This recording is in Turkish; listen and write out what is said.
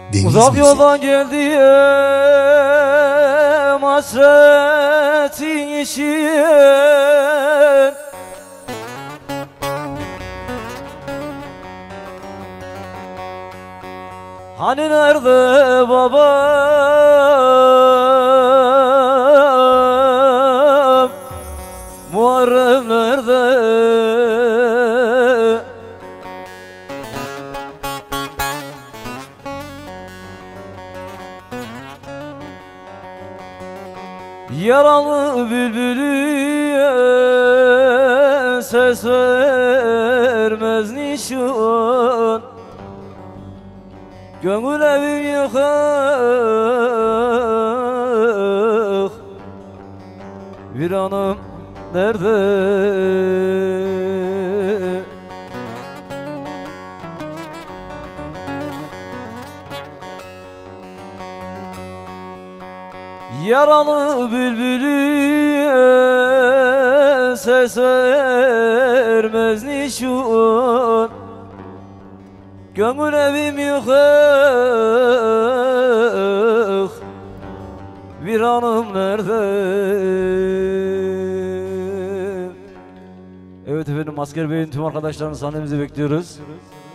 Deniz Uzak Müzik. yoldan geldim hasretin için. Hani nerede babam, Muharrem nerede? Yaralı bülbülüye ses vermez nişan, gönül evim yıkık, viranım nerede? Yaralı bülbülüye ses vermez nişan, gönül evim yıkık, viranım nerede? Evet efendim, Asker Bey'in tüm arkadaşlarını sahnemize bekliyoruz.